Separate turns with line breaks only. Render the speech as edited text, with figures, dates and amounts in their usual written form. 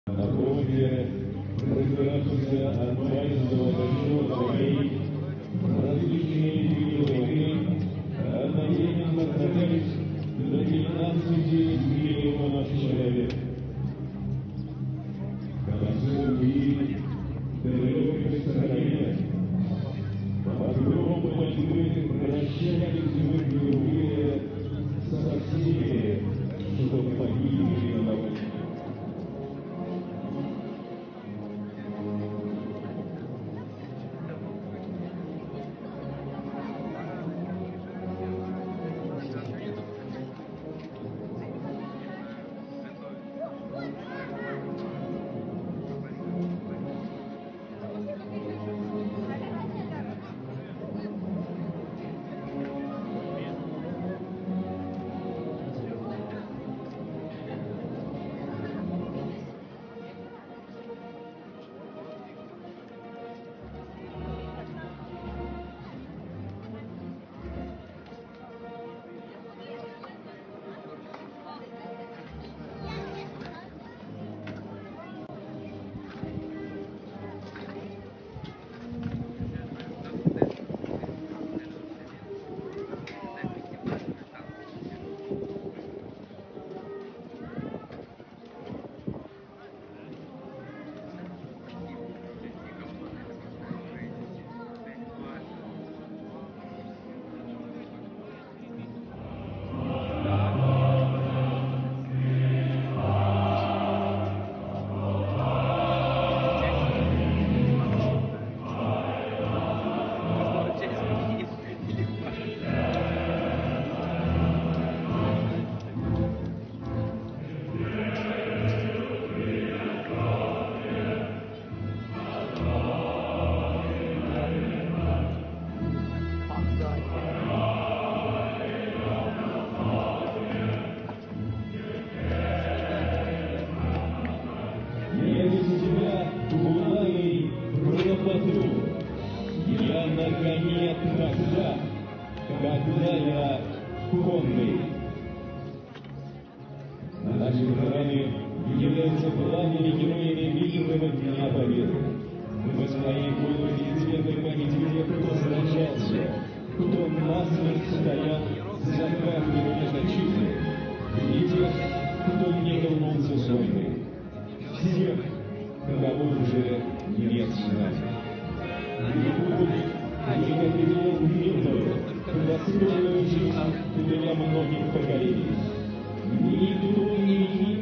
На фронте, разбиравшихся от военного до черного войны, различные виды войны одновременно сражались до 12 миллионов человек. Концу в далекой стране под гром мольбы прощались мы впервые со всеми, что погибли на войне. Я наконец тогда, когда я конный. Наши ветераны являются главными героями Великого Дня Победы. Мы своей гордостью и светлой памяти тех, кто сражался, кто насмерть стоял за каждую нашу отчизну, и тех, кто не вернулся с войны. Всех, кого уже нет с нами. Не будут они определяют мирную, достойную жизнь для многих поколений. Никто не